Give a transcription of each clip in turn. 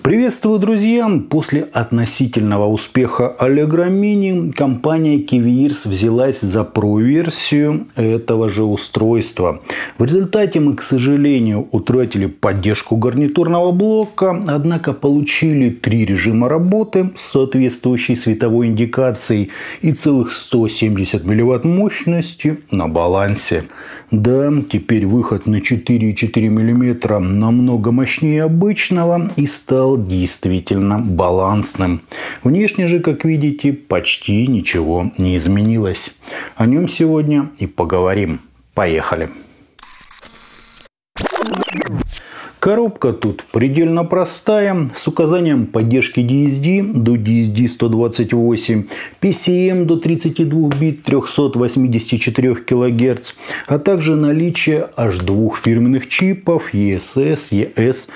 Приветствую, друзья! После относительного успеха Allegro Mini компания KiwiEars взялась за Pro-версию этого же устройства. В результате мы, к сожалению, утратили поддержку гарнитурного блока, однако получили 3 режима работы с соответствующей световой индикацией и целых 170 мВт мощности на балансе. Да, теперь выход на 4,4 мм намного мощнее обычного и стал действительно балансным. Внешне же, как видите, почти ничего не изменилось. О нем сегодня и поговорим. Поехали! Коробка тут предельно простая, с указанием поддержки DSD до DSD 128, PCM до 32 бит 384 кГц, а также наличие аж 2 фирменных чипов ESS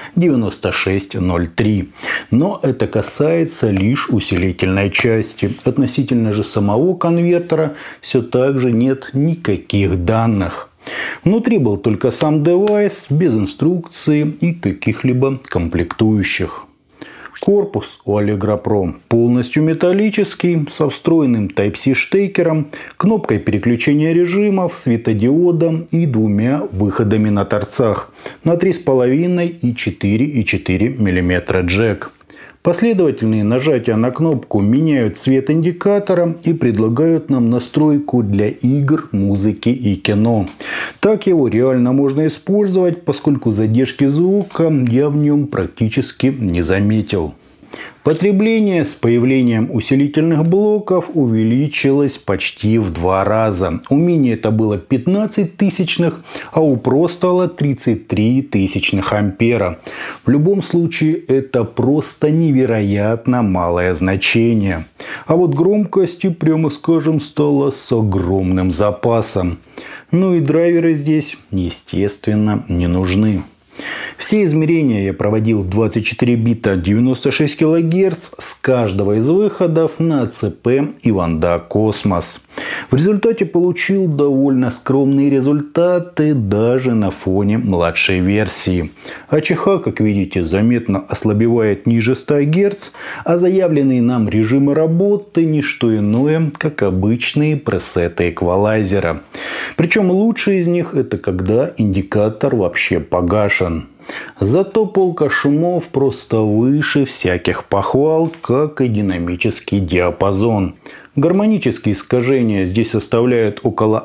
ES9603. Но это касается лишь усилительной части. Относительно же самого конвертера все так же нет никаких данных. Внутри был только сам девайс, без инструкции и каких-либо комплектующих. Корпус у Allegro Pro полностью металлический, со встроенным Type-C штекером, кнопкой переключения режимов, светодиодом и 2 выходами на торцах на 3,5 и 4,4 мм джек. Последовательные нажатия на кнопку меняют цвет индикатора и предлагают нам настройку для игр, музыки и кино. Так его реально можно использовать, поскольку задержки звука я в нем практически не заметил. Потребление с появлением усилительных блоков увеличилось почти в 2 раза. У мини это было 15 тысячных, а у Pro стало 33 тысячных ампера. В любом случае это просто невероятно малое значение. А вот громкости, прямо скажем, стало с огромным запасом. Ну и драйверы здесь, естественно, не нужны. Все измерения я проводил 24 бита 96 кГц с каждого из выходов на ЦП и Wanda Cosmos. В результате получил довольно скромные результаты даже на фоне младшей версии. АЧХ, как видите, заметно ослабевает ниже 100 Гц, а заявленные нам режимы работы не что иное, как обычные пресеты эквалайзера. Причем лучший из них это когда индикатор вообще погашен. Зато полка шумов просто выше всяких похвал, как и динамический диапазон. Гармонические искажения здесь составляют около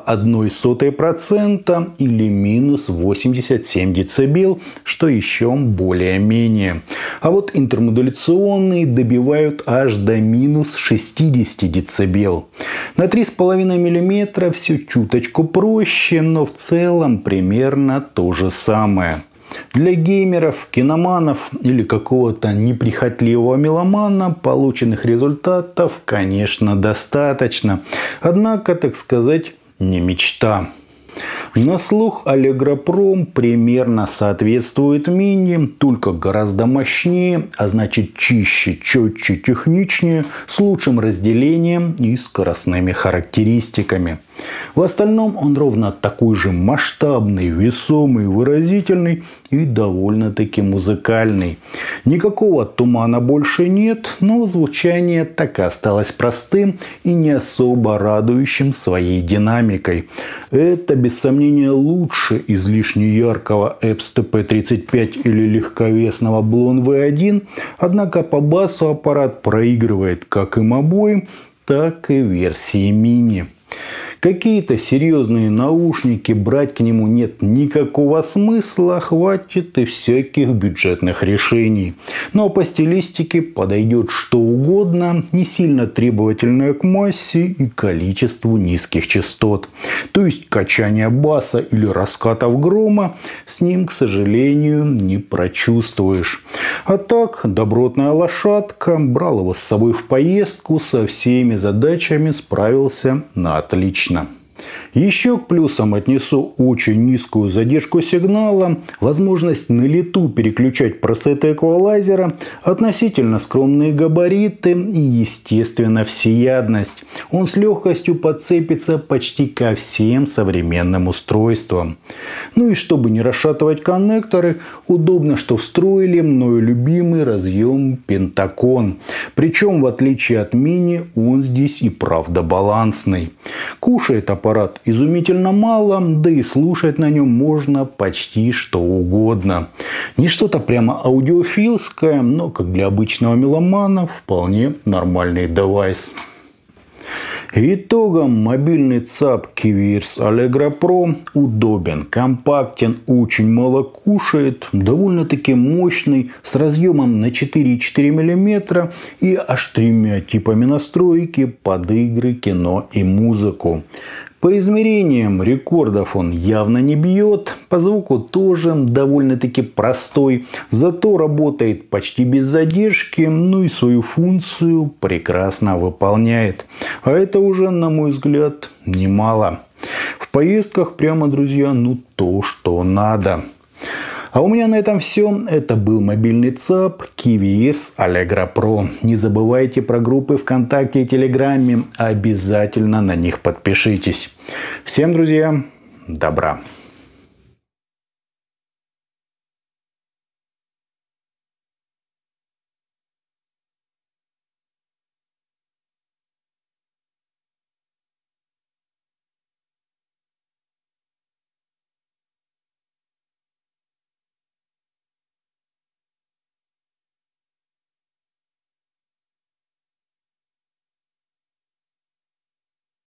0,01% или минус 87 дБ, что еще более-менее. А вот интермодуляционные добивают аж до минус 60 дБ. На 3,5 мм все чуточку проще, но в целом примерно то же самое. Для геймеров, киноманов или какого-то неприхотливого меломана полученных результатов, конечно, достаточно. Однако, так сказать, не мечта. На слух Allegro Pro примерно соответствует мини, только гораздо мощнее, а значит чище, четче, техничнее, с лучшим разделением и скоростными характеристиками. В остальном он ровно такой же масштабный, весомый, выразительный и довольно-таки музыкальный. Никакого тумана больше нет, но звучание так и осталось простым и не особо радующим своей динамикой. Это, без сомнения, лучше излишне яркого Epps TP35 или легковесного Blon V1, однако по басу аппарат проигрывает как им обоим, так и версии мини. Какие-то серьезные наушники брать к нему нет никакого смысла, хватит и всяких бюджетных решений. Но по стилистике подойдет что угодно, не сильно требовательное к массе и количеству низких частот. То есть качание баса или раскатов грома с ним, к сожалению, не прочувствуешь. А так, добротная лошадка, брал его с собой в поездку, со всеми задачами справился на отлично. Еще к плюсам отнесу очень низкую задержку сигнала, возможность на лету переключать пресеты эквалайзера, относительно скромные габариты и, естественно, всеядность. Он с легкостью подцепится почти ко всем современным устройствам. Ну и чтобы не расшатывать коннекторы, удобно, что встроили мною любимый разъем Pentagon. Причем, в отличие от мини, он здесь и правда балансный. Кушает аппарат изумительно мало, да и слушать на нем можно почти что угодно. Не что-то прямо аудиофилское, но как для обычного меломана вполне нормальный девайс. Итогом мобильный ЦАП KiwiEars Allegro Pro удобен, компактен, очень мало кушает, довольно-таки мощный, с разъемом на 4,4 мм и аж 3 типами настройки под игры, кино и музыку. По измерениям рекордов он явно не бьет, по звуку тоже довольно-таки простой, зато работает почти без задержки, ну и свою функцию прекрасно выполняет. А это уже, на мой взгляд, немало. В поездках прямо, друзья, то, что надо. А у меня на этом все. Это был мобильный ЦАП KiwiEars Allegro Pro. Не забывайте про группы ВКонтакте и Телеграме. Обязательно на них подпишитесь. Всем, друзья, добра.